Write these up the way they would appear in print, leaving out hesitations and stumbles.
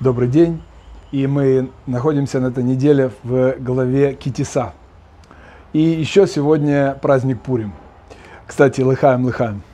Добрый день, и мы находимся на этой неделе в главе Ки-Тиса. И еще сегодня праздник Пурим. Кстати, лыхаем.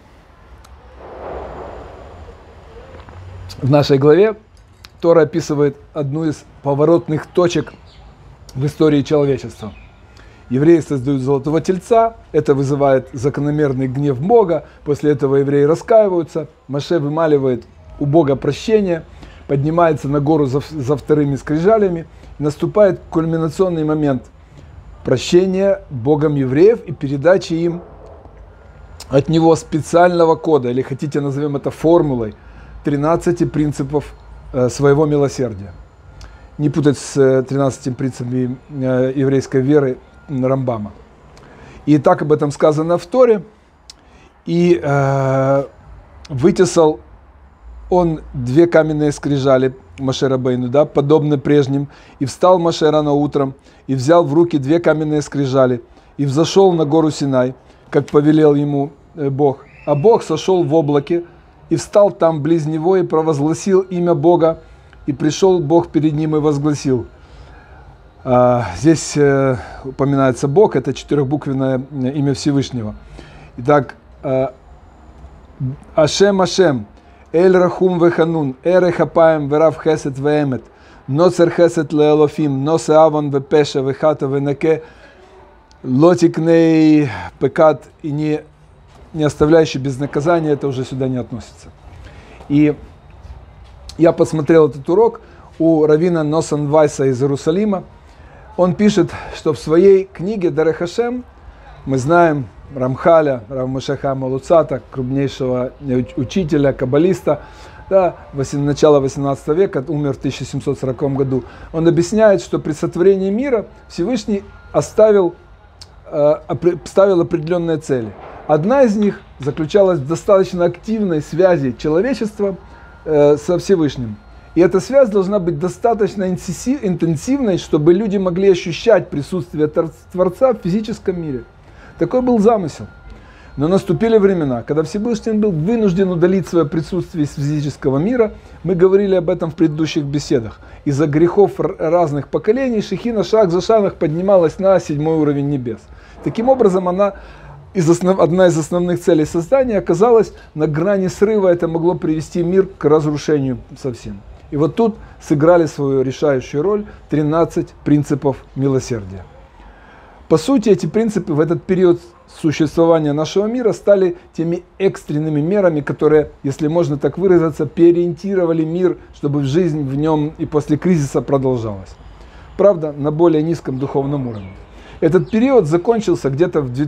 В нашей главе Тора описывает одну из поворотных точек в истории человечества. Евреи создают золотого тельца, это вызывает закономерный гнев Бога, после этого евреи раскаиваются, Моше вымаливает у Бога прощение, поднимается на гору за вторыми скрижалями, наступает кульминационный момент прощения Богом евреев и передачи им от него специального кода, или хотите назовем это формулой, 13 принципов своего милосердия. Не путать с 13 принципами еврейской веры Рамбама. И так об этом сказано в Торе. И вытесал он 2 каменные скрижали Моше Рабейну, да, подобно прежним. И встал Моше рано утром, и взял в руки 2 каменные скрижали, и взошел на гору Синай, как повелел ему Бог. А Бог сошел в облаке, и встал там близ него, и провозгласил имя Бога. И пришел Бог перед ним и возгласил. Здесь упоминается Бог, это 4-буквенное имя Всевышнего. Итак, Ашем Ашем, Эль Рахум Веханун, Эре Хапаем Верав Хесет Веэмет, Ноцер Хесет Леэлофим, Носе Аван Вепеша Вехата Венеке, Лотикней Пекат, и не оставляющий без наказания, это уже сюда не относится. И я посмотрел этот урок у раввина Носан Вайса из Иерусалима. Он пишет, что в своей книге Дерех Хашем, мы знаем Рамхаля, Рав Моше Хаима Луцата, крупнейшего учителя, каббалиста, да, начала 18 века, умер в 1740 году. Он объясняет, что при сотворении мира Всевышний ставил определенные цели. Одна из них заключалась в достаточно активной связи человечества со Всевышним. И эта связь должна быть достаточно интенсивной, чтобы люди могли ощущать присутствие Творца в физическом мире. Такой был замысел. Но наступили времена, когда Всевышний был вынужден удалить свое присутствие из физического мира. Мы говорили об этом в предыдущих беседах. Из-за грехов разных поколений Шехина шаг за шагом поднималась на 7-й уровень небес. Таким образом, одна из основных целей создания оказалась на грани срыва. Это могло привести мир к разрушению совсем. И вот тут сыграли свою решающую роль 13 принципов милосердия. По сути, эти принципы в этот период существования нашего мира стали теми экстренными мерами, которые, если можно так выразиться, переориентировали мир, чтобы жизнь в нем и после кризиса продолжалась. Правда, на более низком духовном уровне. Этот период закончился где-то в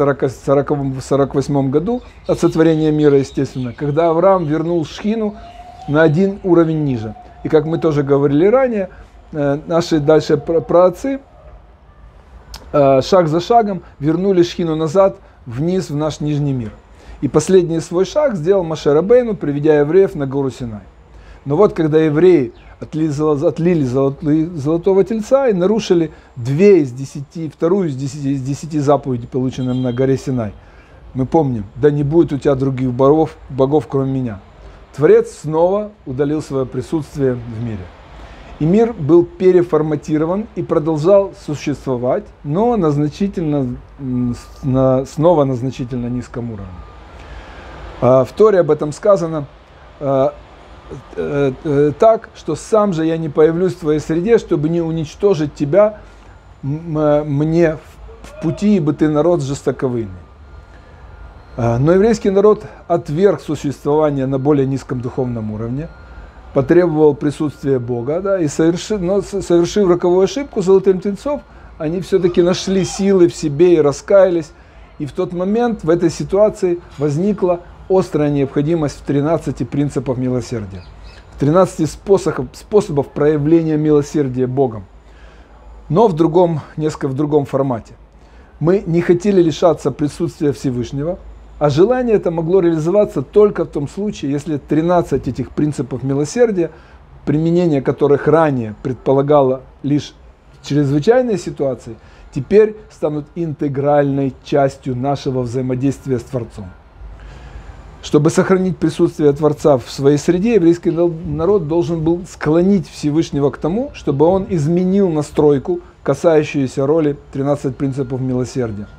2048 году от сотворения мира, естественно, когда Авраам вернул Шхину на 1 уровень ниже. И как мы тоже говорили ранее, наши дальше праотцы шаг за шагом вернули Шхину назад, вниз в наш нижний мир. И последний свой шаг сделал Моше Рабейну, приведя евреев на гору Синай. Но вот когда евреи отлили золотого тельца и нарушили 2 из 10 заповедей, полученных на горе Синай, мы помним: да не будет у тебя других богов, кроме меня. Творец снова удалил свое присутствие в мире. И мир был переформатирован и продолжал существовать, но снова на значительно низком уровне. В Торе об этом сказано так, что сам же я не появлюсь в твоей среде, чтобы не уничтожить тебя мне в пути, ибо ты народ жестоковыйный. Но еврейский народ отверг существование на более низком духовном уровне, потребовал присутствия Бога, да, и совершив роковую ошибку золотым тельцов, они все-таки нашли силы в себе и раскаялись. И в тот момент, в этой ситуации, возникла острая необходимость в 13 принципах милосердия, в 13 способов проявления милосердия Богом, но несколько в другом формате. Мы не хотели лишаться присутствия Всевышнего, а желание это могло реализоваться только в том случае, если 13 этих принципов милосердия, применение которых ранее предполагало лишь чрезвычайные ситуации, теперь станут интегральной частью нашего взаимодействия с Творцом. Чтобы сохранить присутствие Творца в своей среде, еврейский народ должен был склонить Всевышнего к тому, чтобы он изменил настройку, касающуюся роли 13 принципов милосердия.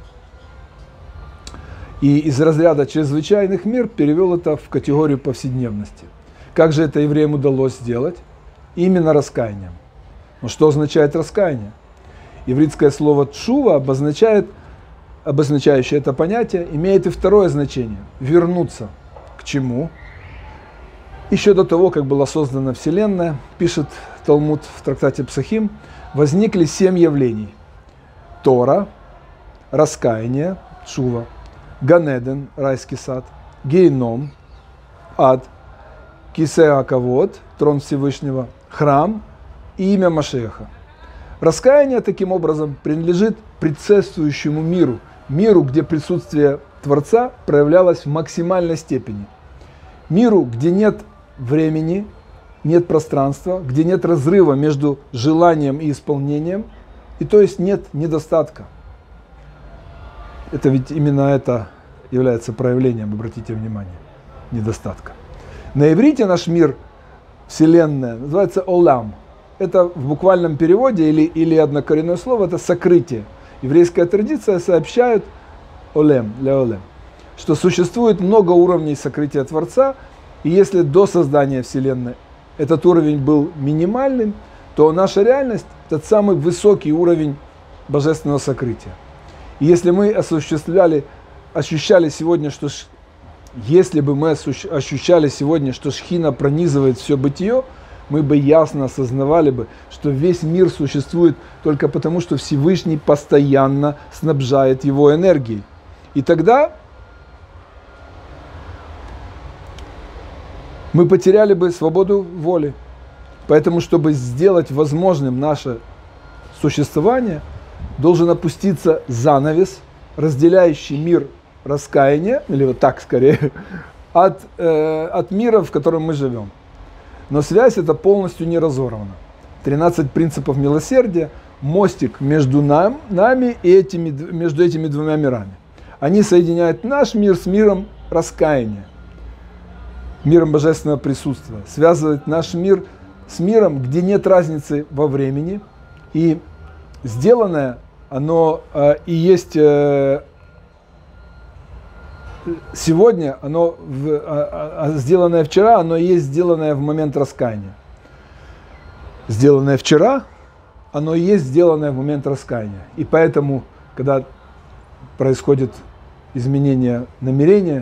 И из разряда чрезвычайных мер перевел это в категорию повседневности. Как же это евреям удалось сделать? Именно раскаянием. Но что означает раскаяние? Еврейское слово «тшува» обозначающее это понятие, имеет и второе значение – вернуться. К чему? Еще до того, как была создана Вселенная, пишет Талмуд в трактате Псахим, возникли 7 явлений. Тора, раскаяние, тшува, Ганеден, райский сад, Гейном, ад, Кисеа Кавод, трон Всевышнего, храм и имя Машеха. Раскаяние, таким образом, принадлежит предшествующему миру, миру, где присутствие Творца проявлялось в максимальной степени. Миру, где нет времени, нет пространства, где нет разрыва между желанием и исполнением, и то есть нет недостатка. Это ведь именно это является проявлением, обратите внимание, недостатка. На иврите наш мир, Вселенная, называется Олам. Это в буквальном переводе или однокоренное слово, это сокрытие. Еврейская традиция сообщает Олем, Леолем, что существует много уровней сокрытия Творца, и если до создания Вселенной этот уровень был минимальным, то наша реальность – это самый высокий уровень божественного сокрытия. И если мы ощущали сегодня, что Шхина пронизывает все бытие, мы бы ясно осознавали бы, что весь мир существует только потому, что Всевышний постоянно снабжает его энергией. И тогда мы потеряли бы свободу воли. Поэтому, чтобы сделать возможным наше существование, должен опуститься занавес, разделяющий мир раскаяния, или вот так скорее, от мира, в котором мы живем. Но связь эта полностью не разорвана. 13 принципов милосердия – мостик между нами и между этими двумя мирами. Они соединяют наш мир с миром раскаяния, миром божественного присутствия, связывают наш мир с миром, где нет разницы во времени, и сделанное оно и есть сегодня, оно сделанное вчера, оно и есть сделанное в момент раскаяния. Сделанное вчера, оно и есть сделанное в момент раскаяния. И поэтому, когда происходит изменение намерения,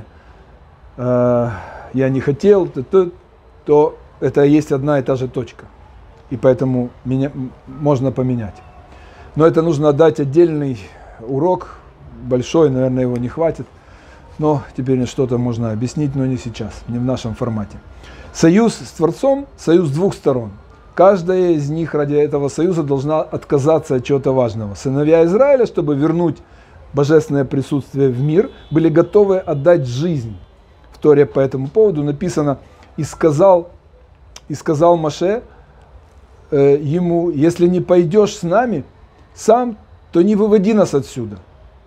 я не хотел, то это и есть одна и та же точка. И поэтому можно поменять. Но это нужно отдать отдельный урок, большой, наверное, его не хватит. Но теперь что-то можно объяснить, но не сейчас, не в нашем формате. Союз с Творцом – союз двух сторон. Каждая из них ради этого союза должна отказаться от чего-то важного. Сыновья Израиля, чтобы вернуть божественное присутствие в мир, были готовы отдать жизнь. В Торе по этому поводу написано: «И сказал Моше ему: если не пойдешь с нами сам, то не выводи нас отсюда».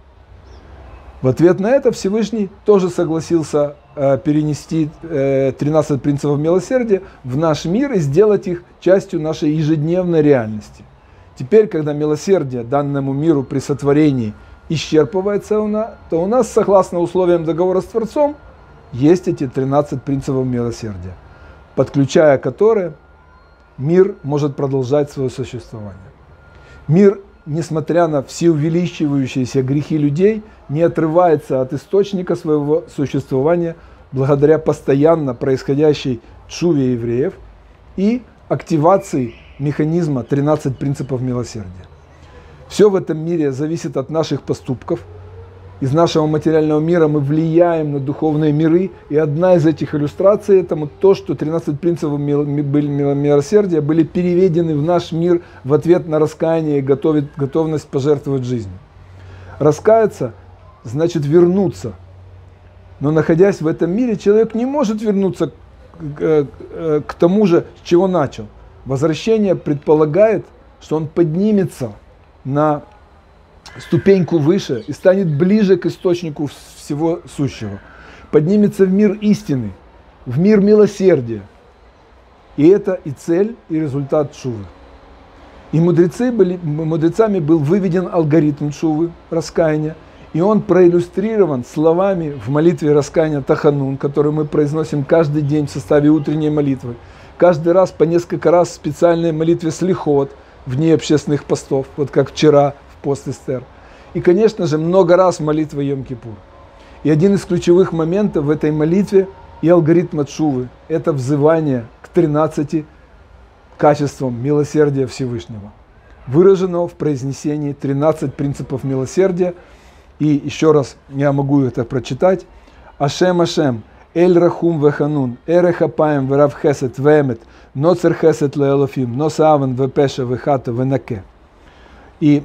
В ответ на это Всевышний тоже согласился перенести 13 принципов милосердия в наш мир и сделать их частью нашей ежедневной реальности. Теперь, когда милосердие данному миру при сотворении исчерпывается, то у нас, согласно условиям договора с Творцом, есть эти 13 принципов милосердия, подключая которые мир может продолжать свое существование. Мир, несмотря на все увеличивающиеся грехи людей, не отрывается от источника своего существования благодаря постоянно происходящей тшуве евреев и активации механизма 13 принципов милосердия. Все в этом мире зависит от наших поступков. Из нашего материального мира мы влияем на духовные миры, и одна из этих иллюстраций этому то, что 13 принципов милосердия были переведены в наш мир в ответ на раскаяние и готовность пожертвовать жизнью. Раскаяться значит вернуться, но находясь в этом мире, человек не может вернуться к тому же, с чего начал. Возвращение предполагает, что он поднимется на ступеньку выше и станет ближе к источнику всего сущего. поднимется в мир истины, в мир милосердия. И это и цель, и результат тшувы. И мудрецами был выведен алгоритм тшувы, раскаяния, и он проиллюстрирован словами в молитве раскаяния Таханун, которую мы произносим каждый день в составе утренней молитвы. Каждый раз по несколько раз в специальной молитве слихот, вне общественных постов, вот как вчера в пост Эстер. И, конечно же, много раз в молитве Йом-Кипур. И один из ключевых моментов в этой молитве и алгоритма тшувы – это взывание к 13 качествам милосердия Всевышнего, выраженного в произнесении 13 принципов милосердия. И еще раз я могу это прочитать. Ашем Ашем, Эль Рахум Веханун, Эрех Апаем Верав Хесет Вемет, Ноцер Хесет Леэлофим, Носаавен Вепеша Вехата Венаке. И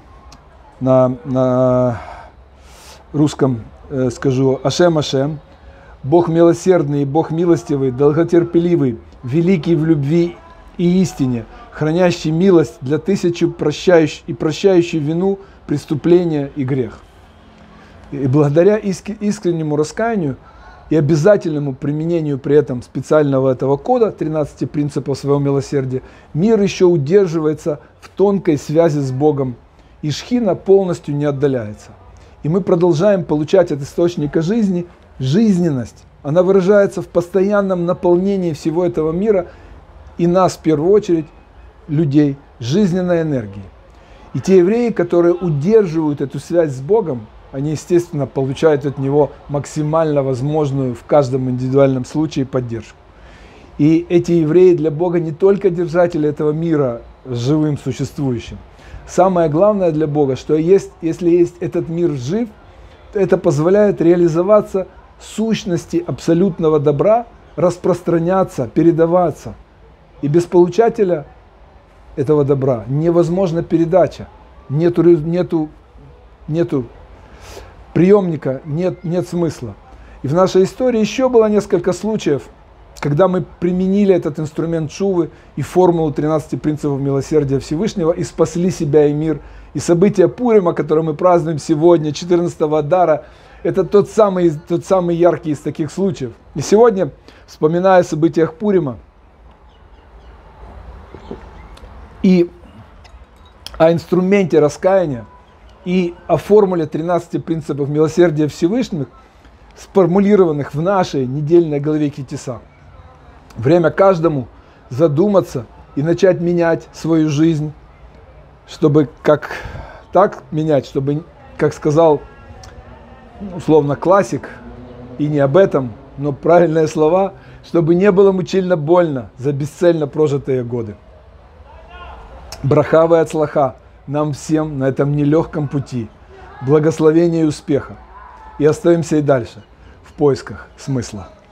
на русском скажу Ашем Ашем, Бог милосердный и Бог милостивый, долготерпеливый, великий в любви и истине, хранящий милость для тысячи и прощающий вину, преступления и грех. И благодаря искреннему раскаянию и обязательному применению при этом специального этого кода 13 принципов своего милосердия, мир еще удерживается в тонкой связи с Богом, и шхина полностью не отдаляется. И мы продолжаем получать от источника жизни жизненность. Она выражается в постоянном наполнении всего этого мира и нас, в первую очередь, людей, жизненной энергией. И те евреи, которые удерживают эту связь с Богом, они, естественно, получают от Него максимально возможную в каждом индивидуальном случае поддержку. И эти евреи для Бога не только держатели этого мира живым, существующим. Самое главное для Бога, что если есть этот мир жив, то это позволяет реализоваться сущности абсолютного добра, распространяться, передаваться. И без получателя этого добра невозможна передача. Нету приемника, нет смысла. И в нашей истории еще было несколько случаев, когда мы применили этот инструмент тшувы и формулу 13 принципов милосердия Всевышнего и спасли себя и мир. И события Пурима, которые мы празднуем сегодня, 14-го Адара, это тот самый яркий из таких случаев. И сегодня, вспоминая о событиях Пурима и о инструменте раскаяния, и о формуле 13 принципов милосердия Всевышних, сформулированных в нашей недельной главе Ки-Тиса, время каждому задуматься и начать менять свою жизнь, чтобы чтобы, как сказал условно классик, и не об этом, но правильные слова, чтобы не было мучительно больно за бесцельно прожитые годы. Браха ве ацлаха нам всем на этом нелегком пути, благословения и успеха. И остаемся и дальше в поисках смысла.